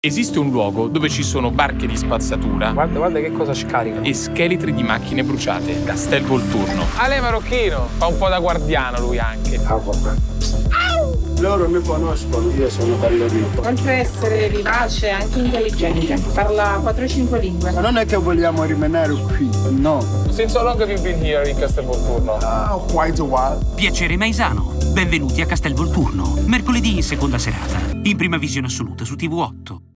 Esiste un luogo dove ci sono barche di spazzatura Guarda che cosa scaricano. e scheletri di macchine bruciate. Castel Volturno. Ale Marocchino, fa un po' da guardiano lui anche. Ah, vabbè. Loro mi conoscono, io sono ballerino. Oltre ad essere vivace, è anche intelligente. Parla 4-5 lingue. Ma non è che vogliamo rimanere qui, no. Since how long have you been here in Castel Volturno? Quite a while. Piacere Maisano. Benvenuti a Castel Volturno. Mercoledì in seconda serata. In prima visione assoluta su TV8.